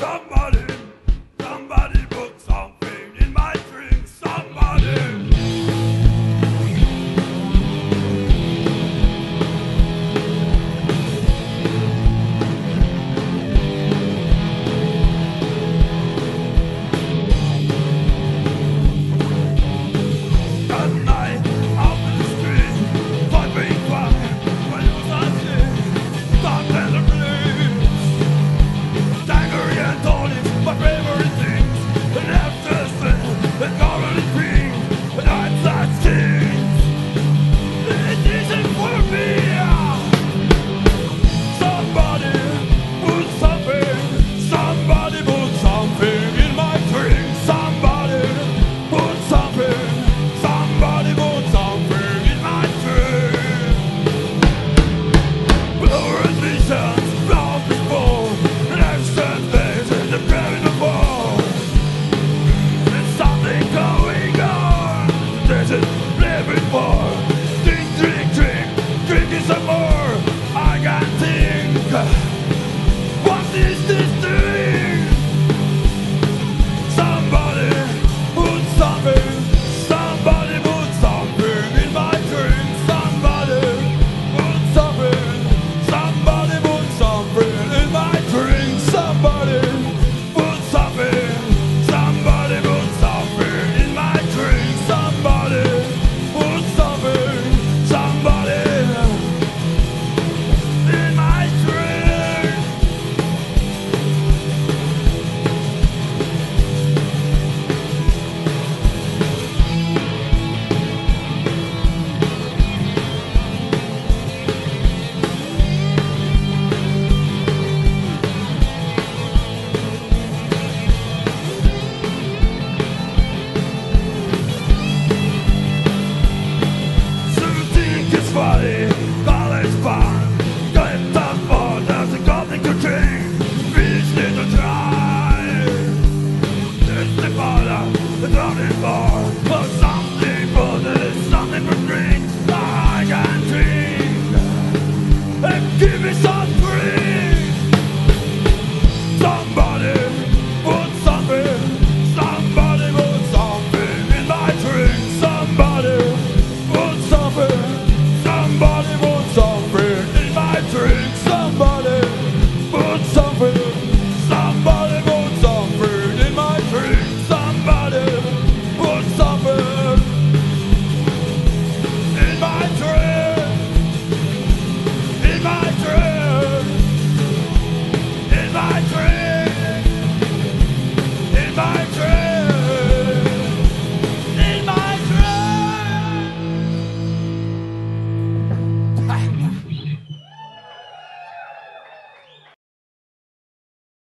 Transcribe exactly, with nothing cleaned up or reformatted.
Somebody, somebody put something in my drink. Somebody. Living more, drink, drink, drink, drinking some more. I can't think, what is this thing? Somebody put something, somebody put something in my drink. Somebody put something, somebody put something in my drink. Somebody put something, somebody put something in my drink. Somebody. Funny, all is fun. Get the fun, there's a golden to drink. Fish need to try. It's the bottle, the golden bar. For something, but there's something for drink. I can drink and give me some drink. Somebody put something, somebody put something in my drink. Somebody put something. Somebody put something in my drink. Somebody put something.